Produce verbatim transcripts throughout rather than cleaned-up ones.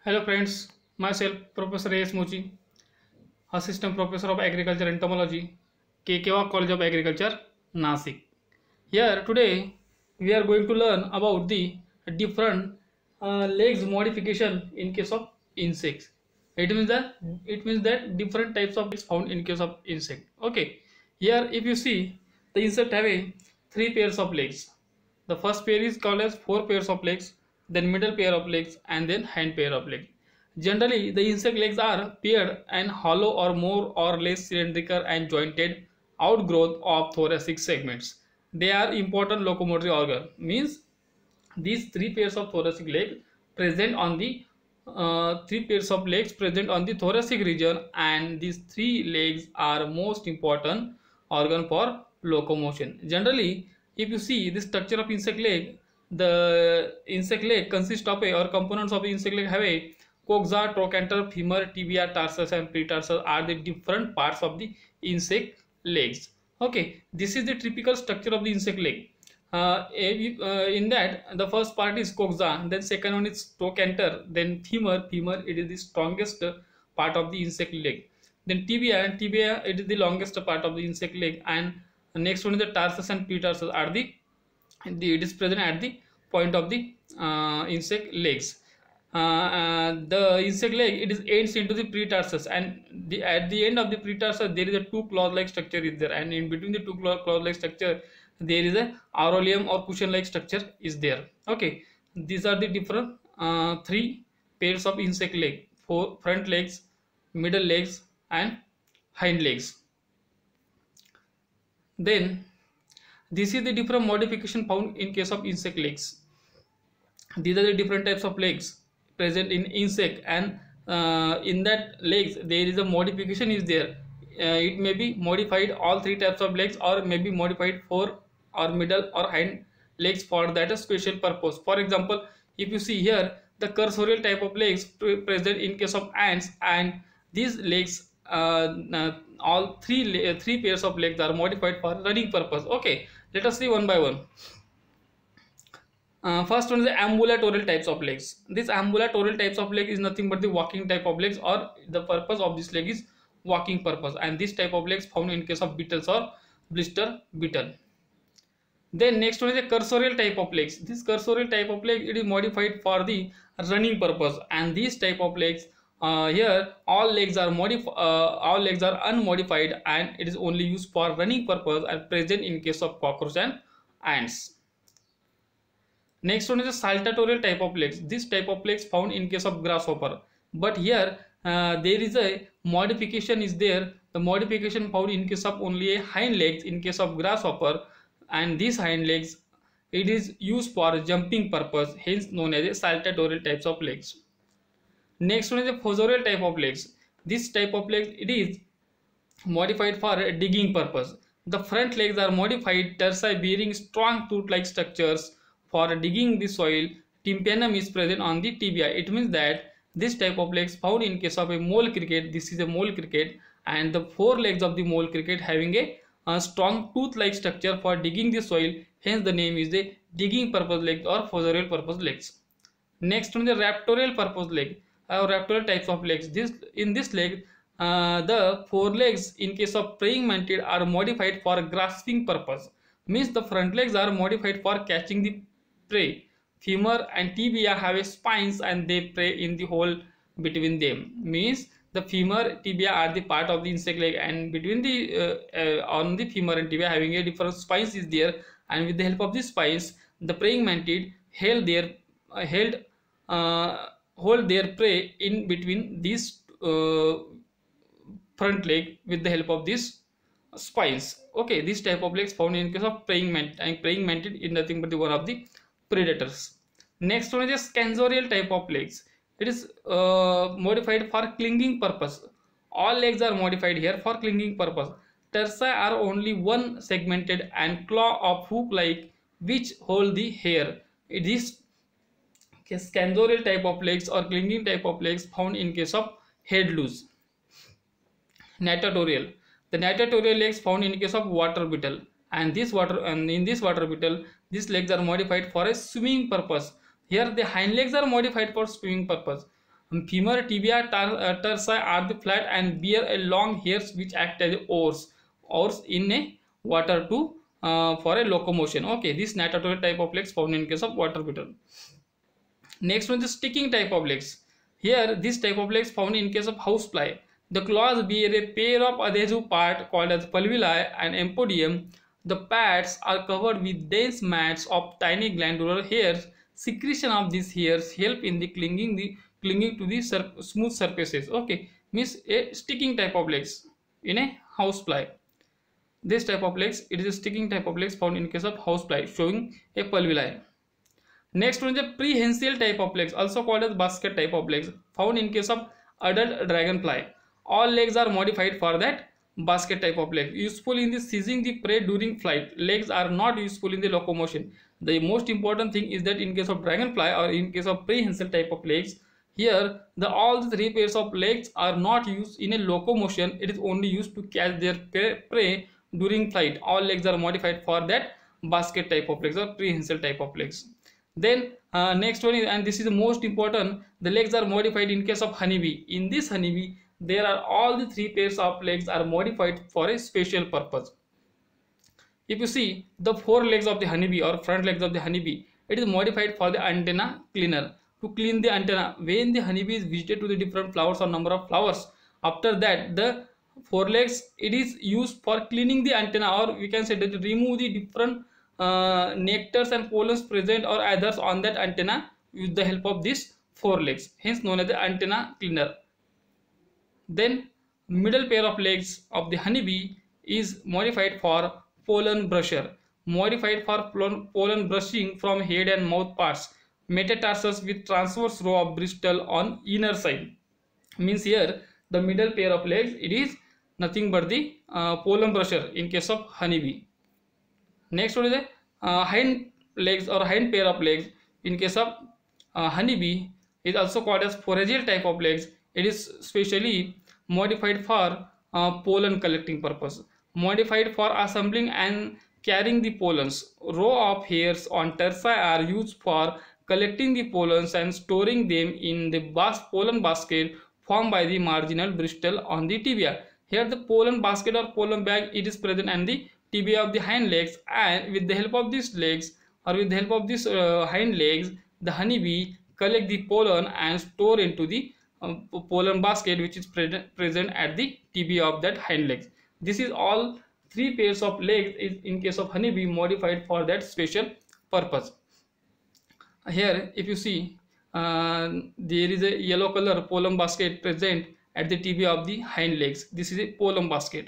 Hello friends, myself Professor A S Mochi, Assistant Professor of Agriculture and Entomology, K Kewa College of Agriculture, Nasik. Here today we are going to learn about the different uh, legs modification in case of insects. It means that it means that different types of legs found in case of insect. Okay, here if you see the insect have a three pairs of legs. The first pair is called as four pairs of legs, then middle pair of legs, and then hind pair of legs. Generally, the insect legs are paired and hollow or more or less cylindrical and jointed outgrowth of thoracic segments. They are important locomotory organ. Means these three pairs of thoracic legs present on the uh, three pairs of legs present on the thoracic region, and these three legs are most important organ for locomotion. Generally, if you see the structure of insect leg, the insect leg consists of a or components of the insect leg have a coxa, trochanter, femur, tibia, tarsus, and pretarsus are the different parts of the insect legs. Okay, this is the typical structure of the insect leg. Uh, uh, in that, the first part is coxa, then second one is trochanter, then femur. Femur, it is the strongest part of the insect leg. Then tibia, tibia it is the longest part of the insect leg, and next one is the tarsus and pretarsus are the, the it is present at the point of the uh, insect legs. Uh, uh, the insect leg it is ends into the pretarsus, and the at the end of the pretarsus there is a two claw like structure is there, and in between the two claw, claw like structure there is a aurolium or cushion like structure is there. Okay, these are the different uh, three pairs of insect leg: four front legs, middle legs, and hind legs. Then this is the different modification found in case of insect legs. These are the different types of legs present in insect, and uh, in that legs there is a modification is there. Uh, it may be modified all three types of legs, or may be modified four or middle or hind legs for that a special purpose. For example, if you see here the cursorial type of legs present in case of ants, and these legs uh, uh, all three three pairs of legs are modified for running purpose. Okay, let us see one by one. Uh, first one is the ambulatorial types of legs. This ambulatorial types of leg is nothing but the walking type of legs, or the purpose of this leg is walking purpose, and this type of legs found in case of beetles or blister beetle. Then next one is the cursorial type of legs. This cursorial type of leg it is modified for the running purpose, and this type of legs uh, here all legs are modified, uh, all legs are unmodified, and it is only used for running purpose and present in case of cockroach and ants. Next one is the saltatorial type of legs. This type of legs found in case of grasshopper, but here uh, there is a modification is there. The modification found in case of only a hind legs in case of grasshopper, and these hind legs it is used for jumping purpose, hence known as a saltatorial types of legs. Next one is the fossorial type of legs. This type of legs it is modified for digging purpose. The front legs are modified tarsi bearing strong tooth-like structures for digging the soil. Tympanum is present on the tibia. It means that this type of legs found in case of a mole cricket. This is a mole cricket, and the four legs of the mole cricket having a, a strong tooth-like structure for digging the soil. Hence the name is the digging purpose legs or fossorial purpose legs. Next one is the raptorial purpose leg or raptorial types of legs. This in this leg uh, the four legs in case of praying mantid are modified for grasping purpose. Means the front legs are modified for catching the prey. Femur and tibia have a spines, and they prey in the hole between them. Means the femur tibia are the part of the insect leg, and between the uh, uh, on the femur and tibia having a different spines is there, and with the help of these spines the praying mantid held their uh, held uh, hold their prey in between these uh, front leg with the help of these spines. Okay, this type of legs found in case of praying mantid, and praying mantid is nothing but the one of the predators. Next one is a scansorial type of legs. It is uh, modified for clinging purpose. All legs are modified here for clinging purpose. Tarsi are only one segmented and claw of hook like which hold the hair. It is scansorial type of legs or clinging type of legs found in case of head loose. Natatorial. The natatorial legs found in case of water beetle, and this water and in this water beetle these legs are modified for a swimming purpose. Here the hind legs are modified for swimming purpose. Femur, tibia, tar, uh, tarsi are the flat and bear a long hairs which act as oars, oars in a water to uh, for a locomotion. Okay, this natatorial type of legs found in case of water beetle. Next one is sticking type of legs. Here, this type of legs found in case of housefly. The claws bear a pair of adhesive part called as pulvili and empodium. The pads are covered with dense mats of tiny glandular hairs. Secretion of these hairs help in the clinging the clinging to the sur smooth surfaces. Okay, means a sticking type of legs in a housefly. This type of legs, it is a sticking type of legs found in case of housefly, showing a pulvili. Next one is a prehensile type of legs, also called as basket type of legs, found in case of adult dragonfly. All legs are modified for that basket type of leg, useful in the seizing the prey during flight. Legs are not useful in the locomotion. The most important thing is that in case of dragonfly or in case of prehensile type of legs, here the all the three pairs of legs are not used in a locomotion. It is only used to catch their prey during flight. All legs are modified for that basket type of legs or prehensile type of legs. Then uh, next one is, and this is the most important, the legs are modified in case of honeybee. In this honeybee, there are all the three pairs of legs are modified for a special purpose. If you see the four legs of the honeybee or front legs of the honeybee, it is modified for the antenna cleaner, to clean the antenna when the honeybee is visited to the different flowers or number of flowers. After that, the four legs, it is used for cleaning the antenna, or we can say that to remove the different uh, nectars and pollens present or others on that antenna with the help of these four legs, hence known as the antenna cleaner. Then middle pair of legs of the honeybee is modified for pollen brusher, modified for pollen brushing from head and mouth parts. Metatarsus with transverse row of bristle on inner side. Means here the middle pair of legs, it is nothing but the uh, pollen brusher in case of honeybee. Next one is the uh, hind legs or hind pair of legs in case of uh, honeybee is also called as forageal type of legs. It is specially modified for uh, pollen collecting purpose, modified for assembling and carrying the pollens. Row of hairs on tarsi are used for collecting the pollens and storing them in the bas pollen basket formed by the marginal bristle on the tibia. Here the pollen basket or pollen bag, it is present in the tibia of the hind legs, and with the help of these legs or with the help of these uh, hind legs, the honeybee collect the pollen and store into the uh, pollen basket which is pre present at the tibia of that hind legs. This is all three pairs of legs is in case of honeybee modified for that special purpose. Here if you see uh, there is a yellow color pollen basket present at the tibia of the hind legs. This is a pollen basket.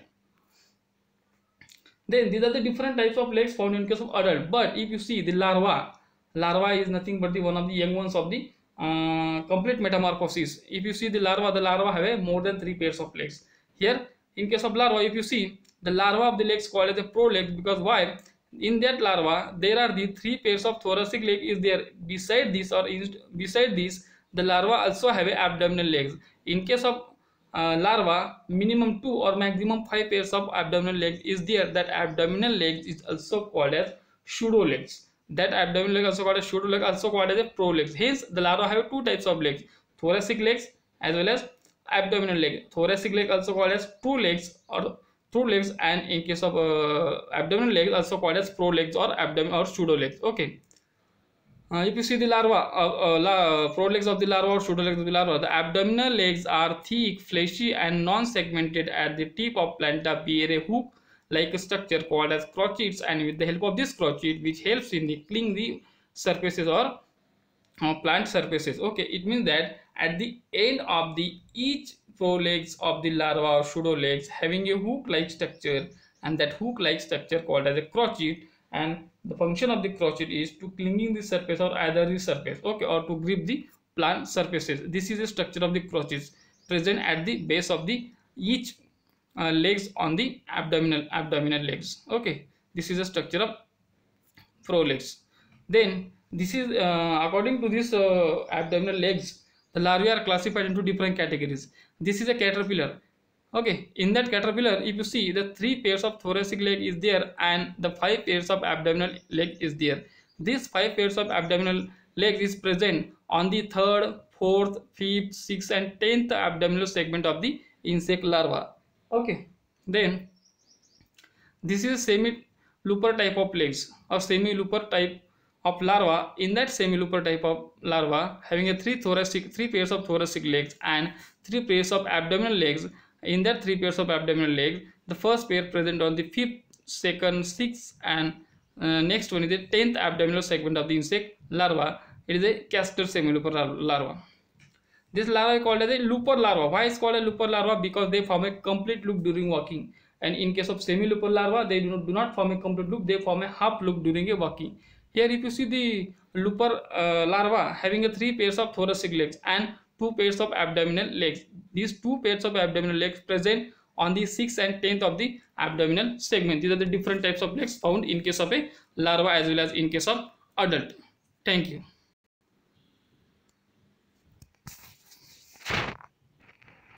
Then these are the different types of legs found in case of adult. But if you see the larva, larva is nothing but the one of the young ones of the uh, complete metamorphosis. If you see the larva, the larva have a more than three pairs of legs. Here in case of larva, if you see the larva of the legs called as a prolegs, because why? In that larva there are the three pairs of thoracic leg is there. Beside this or in, beside this, the larva also have a abdominal legs. In case of uh, larva, minimum two or maximum five pairs of abdominal legs is there. That abdominal legs is also called as pseudo legs. That abdominal leg also called as pseudo leg, also called as a prolegs. Hence the larva have two types of legs, thoracic legs as well as abdominal leg. Thoracic leg also called as true legs or true legs, and in case of uh, abdominal legs also called as prolegs or abdomen or pseudo legs. Okay. Uh, if you see the larva, uh, uh, la prolegs of the larva or pseudo legs of the larva, the abdominal legs are thick, fleshy, and non-segmented at the tip of planta, bear a hook-like structure called as crotchets, and with the help of this crotchet, which helps in the cling the surfaces or uh, plant surfaces. Okay, it means that at the end of the each prolegs of the larva or pseudo legs having a hook-like structure, and that hook-like structure called as a crotchet, and the function of the crotchet is to clinging the surface or either the surface, okay, or to grip the plant surfaces. This is the structure of the crotchets present at the base of the each uh, legs on the abdominal abdominal legs. Okay, this is the structure of prolegs. Then this is uh, according to this uh, abdominal legs, the larvae are classified into different categories. This is a caterpillar. Okay, in that caterpillar, if you see the three pairs of thoracic leg is there and the five pairs of abdominal leg is there. These five pairs of abdominal legs is present on the third, fourth, fifth, sixth, and tenth abdominal segment of the insect larva. Okay, then this is semi-looper type of legs or semi-looper type of larva. In that semi-looper type of larva, having a three thoracic, three pairs of thoracic legs and three pairs of abdominal legs. In that three pairs of abdominal legs, the first pair present on the fifth, second, sixth, and uh, next one is the tenth abdominal segment of the insect larva. It is a castor semi-looper larva. This larva is called as a looper larva. Why is called a looper larva? Because they form a complete loop during walking. And in case of semi-looper larva, they do not, do not form a complete loop, they form a half loop during a walking. Here if you see the looper uh, larva having a three pairs of thoracic legs and two pairs of abdominal legs. These two pairs of abdominal legs present on the sixth and tenth of the abdominal segment. These are the different types of legs found in case of a larva as well as in case of adult. Thank you.